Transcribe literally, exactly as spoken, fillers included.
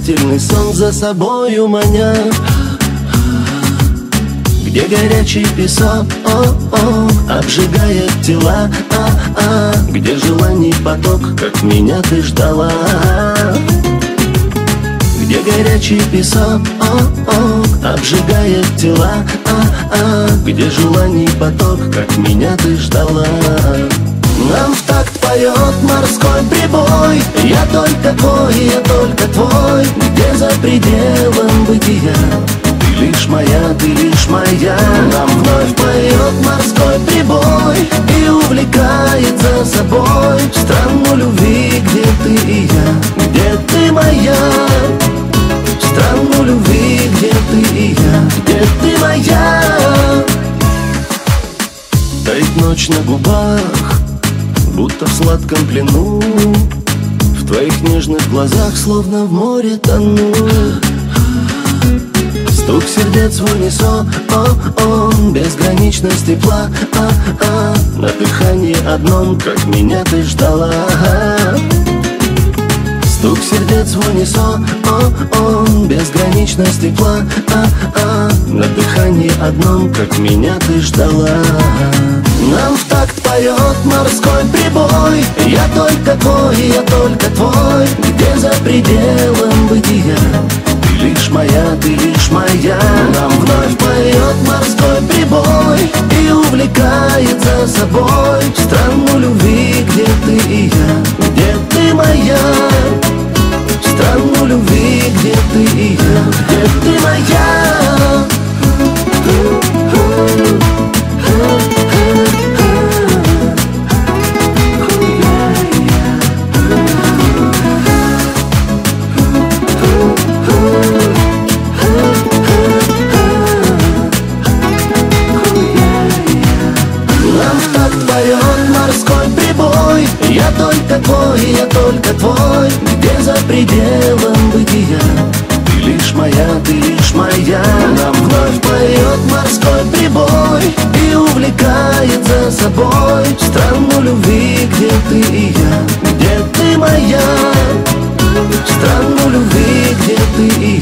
Мечтательный сон за собою маня, где горячий песок о -о, обжигает тела, а -а, где желаний поток, как меня ты ждала. Где горячий песок о -о, обжигает тела, а -а, где желаний поток, как меня ты ждала. Нам в такт поет морской прибой, я только твой, я только твой, где за пределом бытия ты лишь моя, ты лишь моя. Нам вновь поет морской прибой и увлекает за собой в страну любви, где ты и я, где ты моя. В страну любви, где ты и я, где ты моя. Тает ночь на губах, будто в сладком плену, в твоих нежных глазах, словно в море тону. Стук сердец в унисон, о-о, безграничность тепла, а-а, на дыхании одном, как меня ты ждала. Стук сердец в унисон, о-о, безграничность тепла, а-а, на дыхании одном, как меня ты ждала. Нам в такт поет морской прибой, я только твой, я только твой, где за пределом бытия ты лишь моя, ты лишь моя. Нам вновь поет морской прибой и увлекает за собой в страну любви, где ты и я, где ты моя. В страну любви, где ты и я, где ты моя. Я только твой, я только твой, где за пределом бытия ты лишь моя, ты лишь моя. Нам вновь поет морской прибой и увлекает за собой в страну любви, где ты и я, где ты моя. В страну любви, где ты и я.